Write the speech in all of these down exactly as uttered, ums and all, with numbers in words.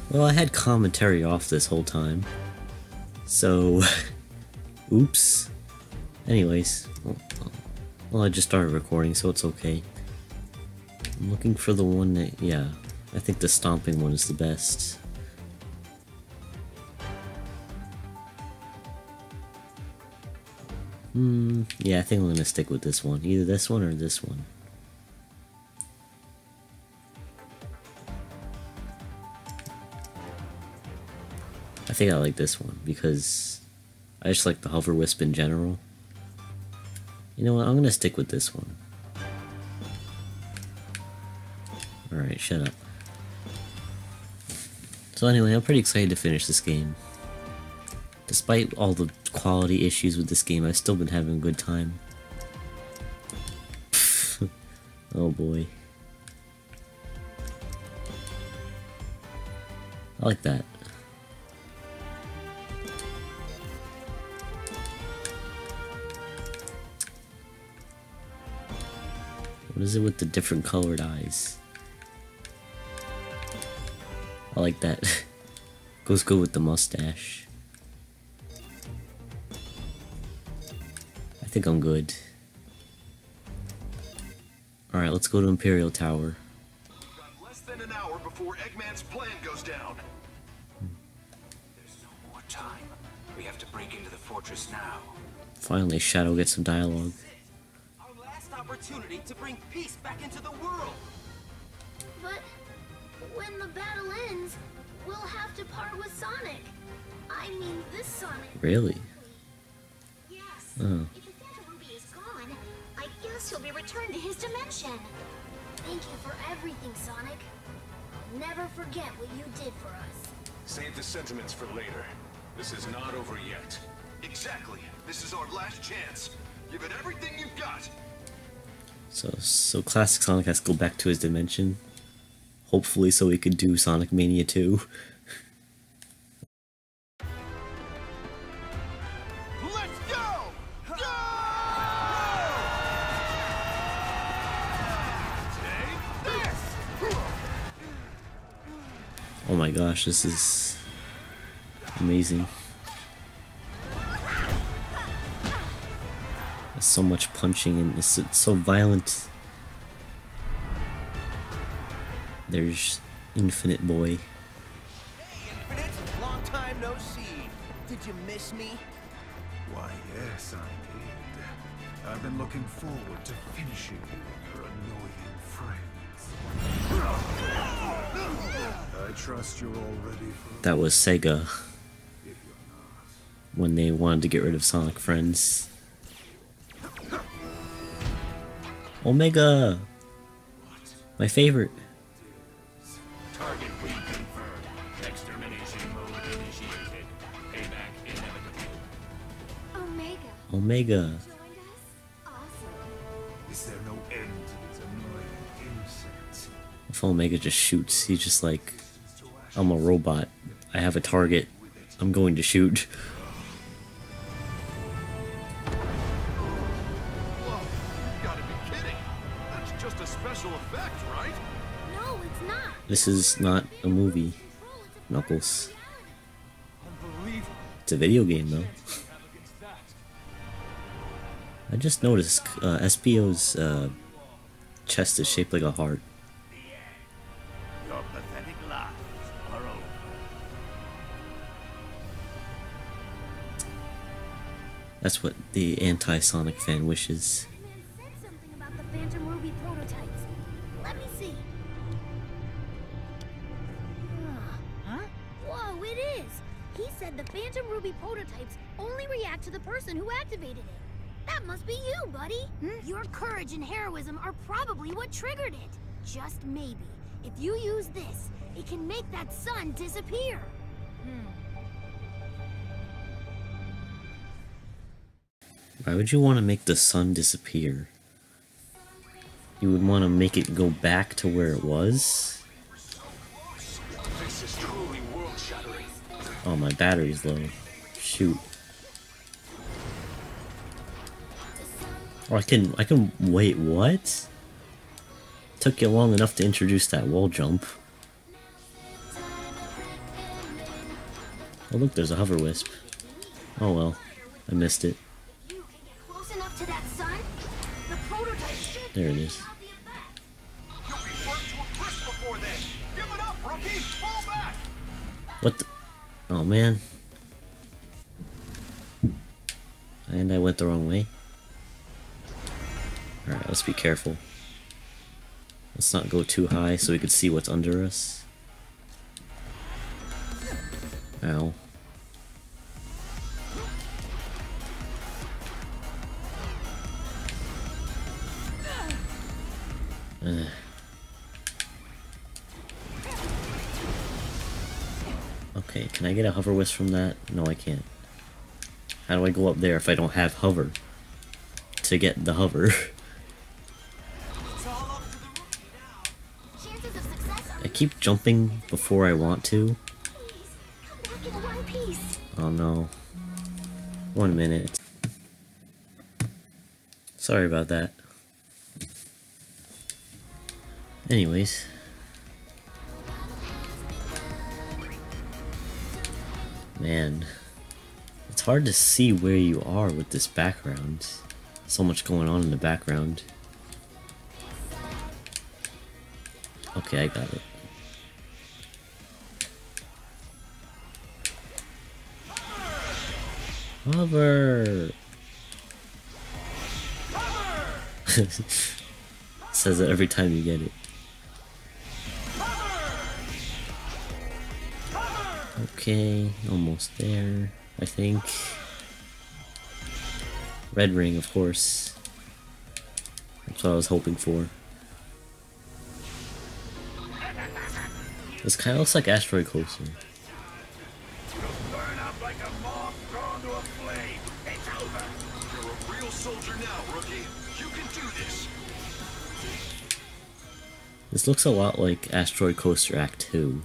Well, I had commentary off this whole time. So... oops. Anyways. Well, well, I just started recording, so it's okay. I'm looking for the one that... yeah. I think the stomping one is the best. Hmm... yeah, I think I'm gonna stick with this one. Either this one or this one. I think I like this one because I just like the Hover Wisp in general. You know what, I'm gonna stick with this one. Alright, shut up. So anyway, I'm pretty excited to finish this game. Despite all the quality issues with this game, I've still been having a good time. Oh boy. I like that. What is it with the different colored eyes? I like that. Goes good with the mustache. I think I'm good. Alright, let's go to Imperial Tower. We've got less than an hour before Eggman's plan goes down. There's no more time. We have to break into the fortress now. Finally, Shadow gets some dialogue. Our last opportunity to bring peace back into the world. But when the battle ends, we'll have to part with Sonic. I mean, this Sonic. Really? Yes. Oh. If the Phantom Ruby is gone, I guess he'll be returned to his dimension. Thank you for everything, Sonic. I'll never forget what you did for us. Save the sentiments for later. This is not over yet. Exactly. This is our last chance. Give it everything you've got. So, so classic Sonic has to go back to his dimension. Hopefully so he could do Sonic Mania two. Let's go! Go! Take this! Oh my gosh, this is amazing. There's so much punching and it's, it's so violent. There's Infinite Boy. Hey, Infinite! Long time no see. Did you miss me? Why, yes, I did. I've been looking forward to finishing you and your annoying friends. I trust you're all ready for... That was Sega If you're not... when they wanted to get rid of Sonic Friends. Omega! My favorite. Target reconfirmed. Extermination mode initiated. Payback inevitable. Omega Omega. joined us? Awesome. Is there no end to these annoying insects? If Omega just shoots, he's just like, I'm a robot. I have a target. I'm going to shoot. Whoa, you gotta be kidding. That's just a special effect, right? No, it's not. This is not a movie. Knuckles. Unbelievable. It's a video game though. I just noticed uh, S P O's uh, chest is shaped like a heart. Your pathetic lives are over. That's what the anti-Sonic fan wishes. Eggman said something about the Phantom Ruby prototypes. Let me see. Huh? Whoa, it is! He said the Phantom Ruby prototypes only react to the person who activated it. That must be you, buddy! Your courage and heroism are probably what triggered it. Just maybe, if you use this, it can make that sun disappear. Why would you want to make the sun disappear? You would want to make it go back to where it was? This is truly world-shattering. Oh, my battery's low. Shoot. Or I can, I can, wait, what? Took you long enough to introduce that wall jump. Oh look, there's a hover wisp. Oh well, I missed it. You can get close enough to that sun? The prototype should There it is. You'll be burnt to a crisp before then. Give it up, rookie. Fall back. What the? Oh man. And I went the wrong way. Alright, let's be careful. Let's not go too high so we can see what's under us. Ow. Ugh. Okay, can I get a hover wisp from that? No, I can't. How do I go up there if I don't have hover? To get the hover. chances of success are I keep jumping before I want to. come back in one piece. Oh no. One minute. Sorry about that. Anyways. Man. It's hard to see where you are with this background. So much going on in the background. Okay, I got it. Hover! Says it every time you get it. Okay, almost there, I think. Red ring, of course. That's what I was hoping for. This kind of looks like Asteroid Coaster. Burn up like a moth drawn to a flame. It's over. You're a real soldier now, rookie. You can do this. This looks a lot like Asteroid Coaster Act two.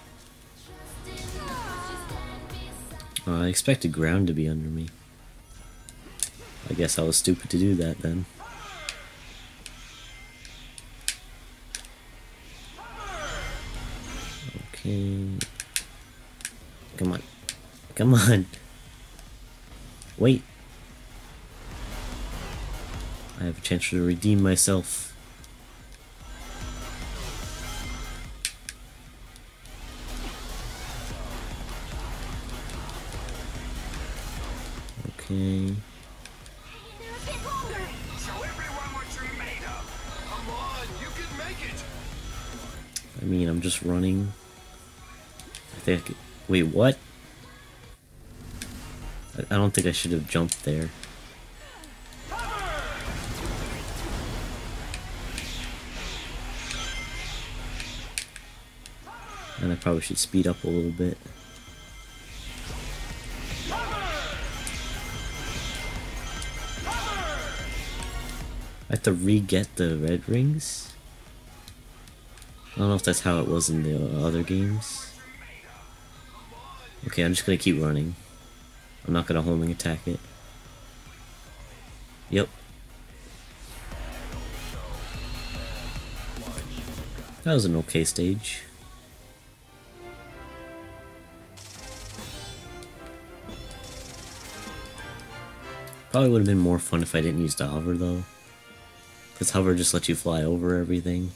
Uh, I expected ground to be under me. I guess I was stupid to do that then. Okay. Come on. Come on. Wait. I have a chance to redeem myself. Okay. They're a bit longer. Show everyone what you're made of. Come on, you can make it. I mean, I'm just running. I think I could... Wait, what? I, I don't think I should have jumped there. And I probably should speed up a little bit. I have to re-get the red rings? I don't know if that's how it was in the other games. Okay, I'm just gonna keep running. I'm not gonna homing attack it. Yep. That was an okay stage. Probably would have been more fun if I didn't use the hover though. Because hover just lets you fly over everything.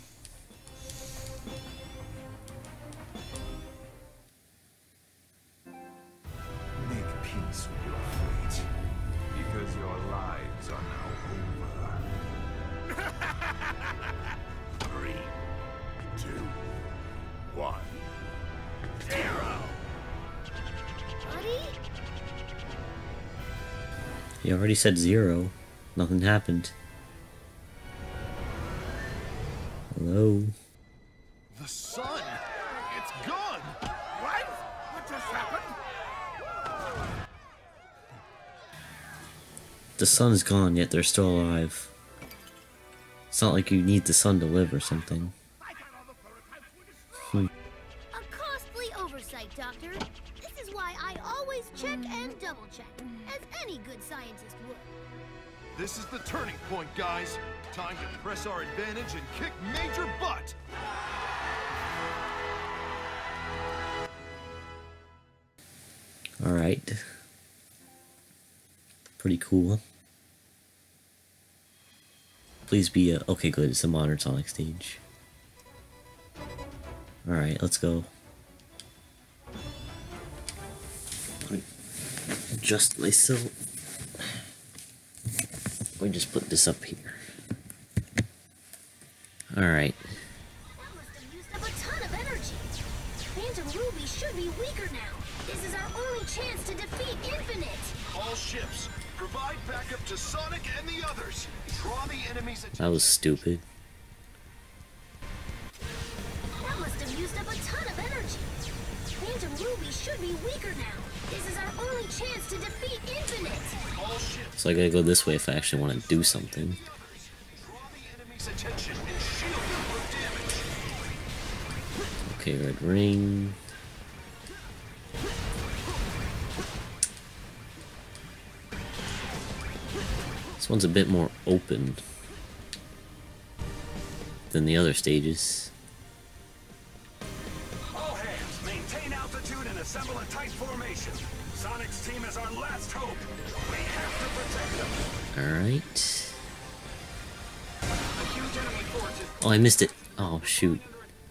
Make peace with your fate, because your lives are now over. Three, two, one, zero. Buddy? He already said zero. Nothing happened. Hello? The sun! It's gone! What? What just happened? The sun's gone, yet they're still alive. It's not like you need the sun to live or something. Hmm. A costly oversight, Doctor. This is why I always check and double check, as any good scientist would. This is the turning point, guys. Time to press our advantage and kick major butt! Alright. Pretty cool. Please be a... Okay, good. It's a modern Sonic stage. Alright, let's go. Adjust myself. Let me just put this up here. Alright. That must have used up a ton of energy. Phantom Ruby should be weaker now. This is our only chance to defeat Infinite. All ships, provide backup to Sonic and the others. Draw the enemy's attention. That was stupid. That must have used up a ton of energy. Phantom Ruby should be weaker now. This is our only chance to defeat Infinite. All ships, So I gotta go this way if I actually want to do something. draw the enemy's attention and shield them from damage. Okay, red ring. This one's a bit more open than the other stages. All hands, maintain altitude and assemble a tight formation. Sonic's team is our last hope. We have to protect them. Alright. A huge enemy force is Oh, I missed it. Oh, shoot.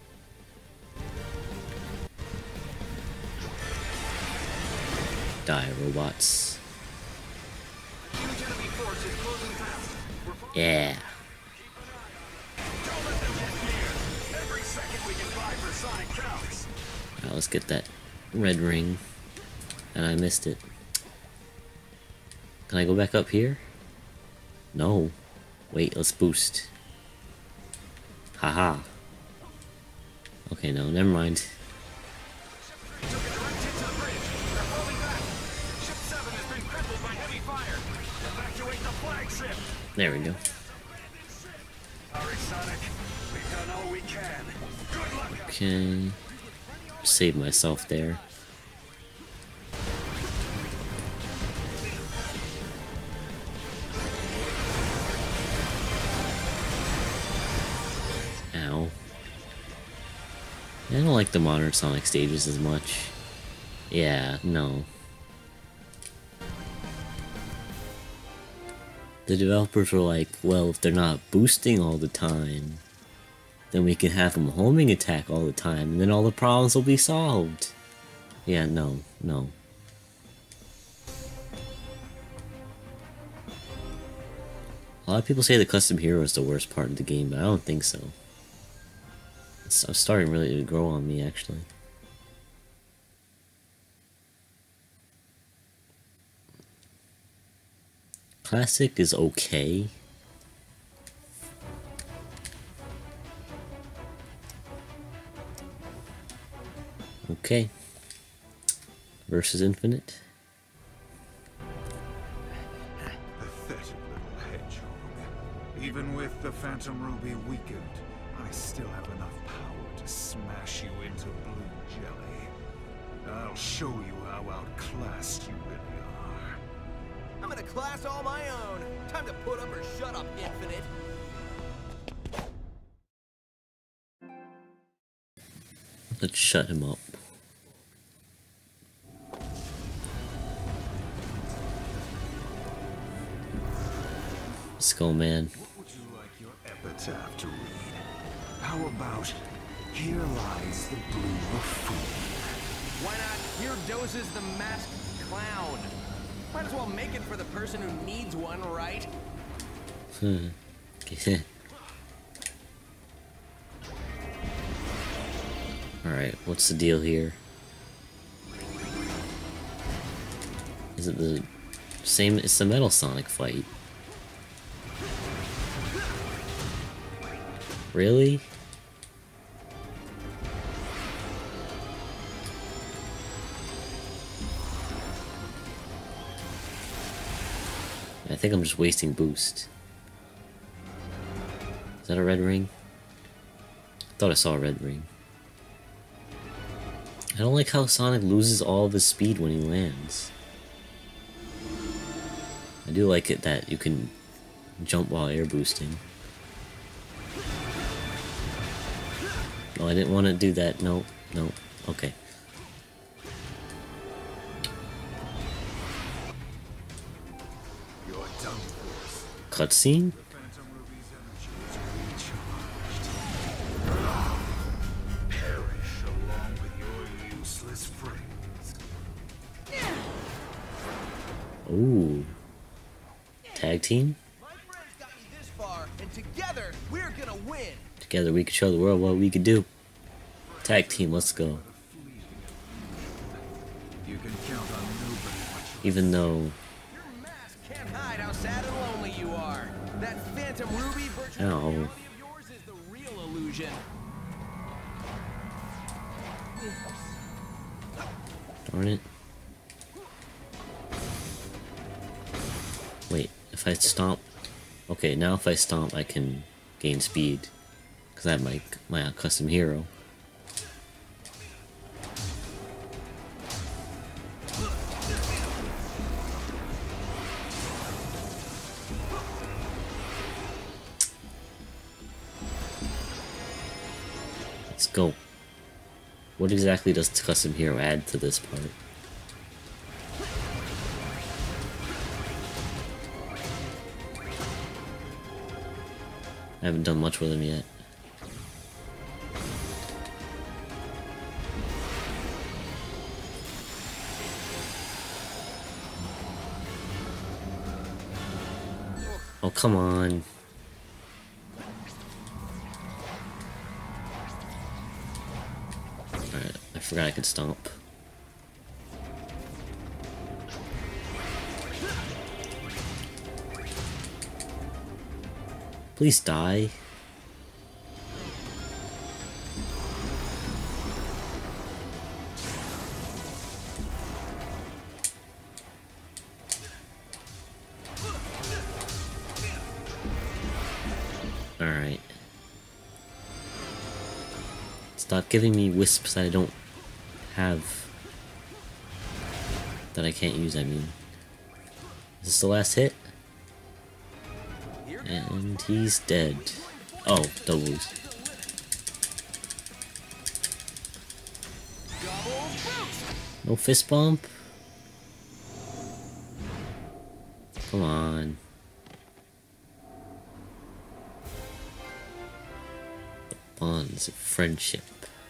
Die, robots. huge enemy force is closing fast. We're Yeah. Don't let them get near. Every second we can buy for Sonic counts. Alright, let's get that red ring. And I missed it. Can I go back up here? No. Wait, let's boost. Haha. Okay, no, never mind. Took a direct hit to the bridge. They're falling back. Ship seven has been crippled by heavy fire. Evacuate the flagship. There we go. Sorry, Sonic. We've done all we can. Good luck. Okay. Save myself there. Ow. I don't like the modern Sonic stages as much. Yeah, no. The developers were like, well, if they're not boosting all the time, then we can have them homing attack all the time, and then all the problems will be solved. Yeah, no, no. A lot of people say the custom hero is the worst part of the game, but I don't think so. It's, it's starting really to grow on me, actually. Classic is okay. Okay. Versus Infinite. Pathetic little hedgehog. Even with the Phantom Ruby weakened, I still have enough power to smash you into blue jelly. I'll show you how outclassed you really are. I'm in a class all my own. Time to put up or shut up, Infinite. Let's shut him up. Let's go, man. What would you like your epitaph to read? How about, here lies the blue buffoon? Why not, here dozes the masked clown? Might as well make it for the person who needs one, right? Alright, what's the deal here? Is it the same? It's the Metal Sonic fight. Really? I think I'm just wasting boost. Is that a red ring? I thought I saw a red ring. I don't like how Sonic loses all of his speed when he lands. I do like it that you can jump while air boosting. Oh, I didn't want to do that. No, no. Okay. cutscene? The Phantom Ruby's energy is recharged. Perish along with your useless friends. Ooh. Tag team? My friends got me this far, and together we're gonna win. Together we can show the world what we can do. Tag team, let's go. You can count on nobody much. Even though Your mask can't hide how sad and lonely you are. That Phantom Ruby virtual Ow. reality of yours is the real illusion. darn it. Wait, if I stomp... Okay, now if I stomp, I can gain speed. Because I have my, my custom hero. Let's go. What exactly does the custom hero add to this part? I haven't done much with him yet. Oh, come on. Alright, I forgot I could stomp. Please die. Alright. Stop giving me wisps that I don't have. That I can't use, I mean. Is this the last hit? And he's dead. Oh, doubles. No fist bump? Come on. The bonds of friendship.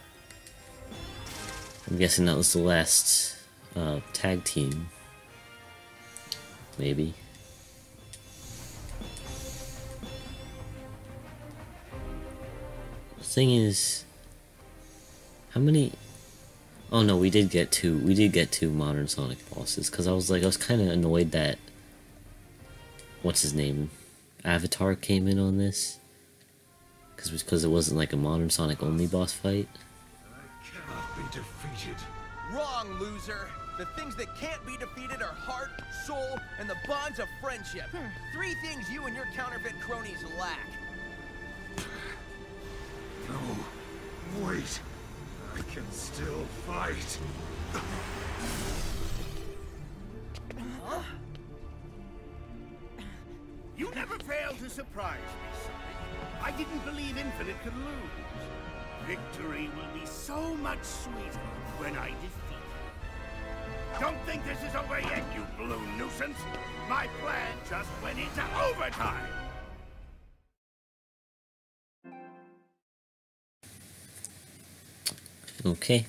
I'm guessing that was the last uh, tag team. Maybe. Thing is, how many? Oh no, we did get two. We did get two modern Sonic bosses. Cause I was like, I was kind of annoyed that what's his name, Avatar came in on this. Cause because it wasn't like a modern Sonic only boss fight. I cannot be defeated. Wrong, loser. The things that can't be defeated are heart, soul, and the bonds of friendship. Three things you and your counterfeit cronies lack. No, wait. I can still fight. Huh? You never fail to surprise me, Sonic. I didn't believe Infinite could lose. Victory will be so much sweeter when I defeat you. Don't think this is over yet, you blue nuisance. My plan just went into overtime. Okay.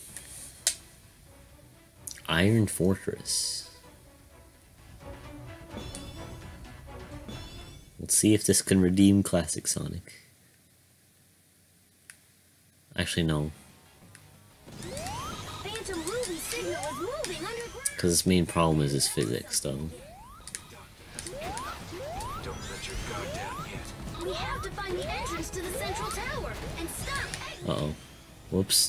Iron Fortress. Let's see if this can redeem Classic Sonic. Actually, no. Phantom Ruby signal is moving underground. Because its main problem is its physics, though. Don't let your guard down yet. We have to find the entrance to the central tower and stop. Uh-oh. Whoops.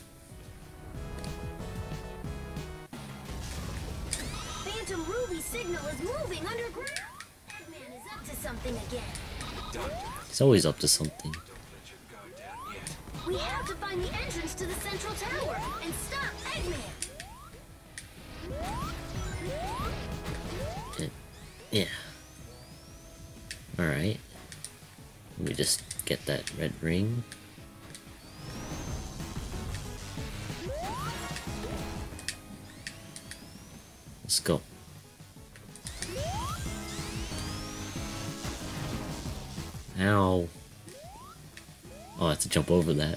Phantom Ruby signal is moving underground. Eggman is up to something again. He's always up to something. Don't let your guard down yet. We have to find the entrance to the central tower and stop Eggman. Eh, Yeah. Alright. Let me just get that red ring. Let's go. Ow. Oh, I have to jump over that.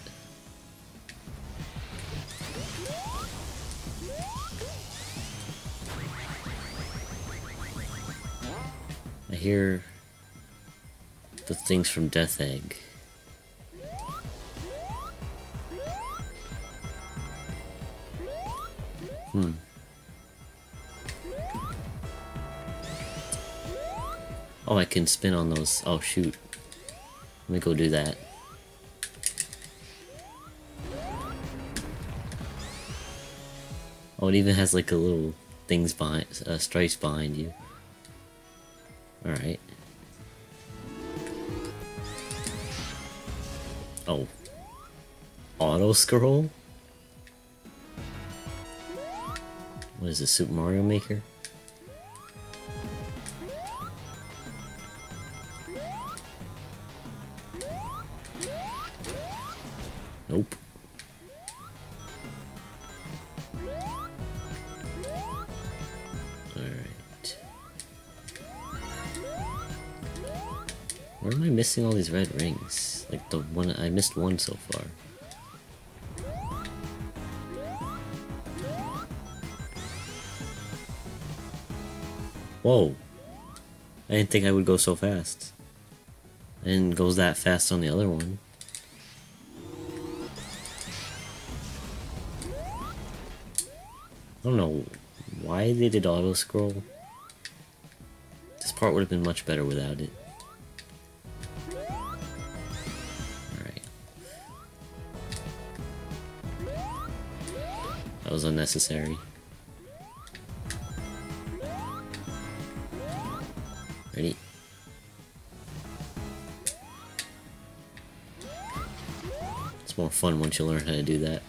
I hear the things from Death Egg. Hmm. Oh, I can spin on those. Oh, shoot. Let me go do that. Oh, it even has like a little things behind, uh, stripes behind you. Alright. Oh. Auto scroll? What is this, Super Mario Maker? Nope. Alright. Where am I missing all these red rings? Like the one, I missed one so far. Whoa. I didn't think I would go so fast. I didn't go that fast on the other one. I don't know why they did auto scroll. This part would have been much better without it. Alright. That was unnecessary. Ready? It's more fun once you learn how to do that.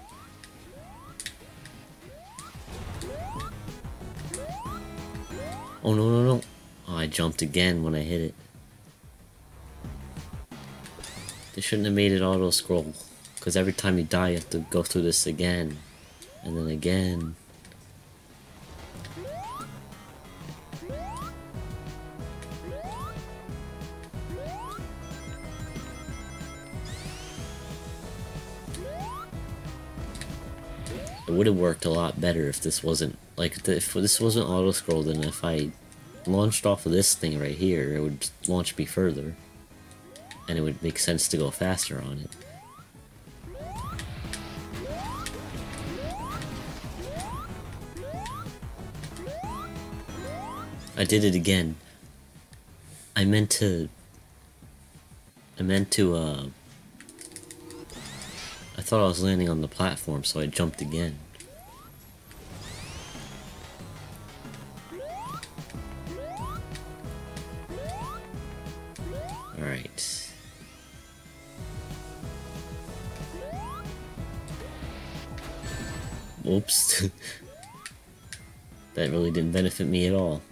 Oh no no no! Oh, I jumped again when I hit it. They shouldn't have made it auto scroll, because every time you die you have to go through this again, and then again. It would have worked a lot better if this wasn't, like, if this wasn't auto-scroll, then if I launched off of this thing right here, it would launch me further. And it would make sense to go faster on it. I did it again. I meant to... I meant to, uh... I thought I was landing on the platform, so I jumped again. Alright. Oops. That really didn't benefit me at all.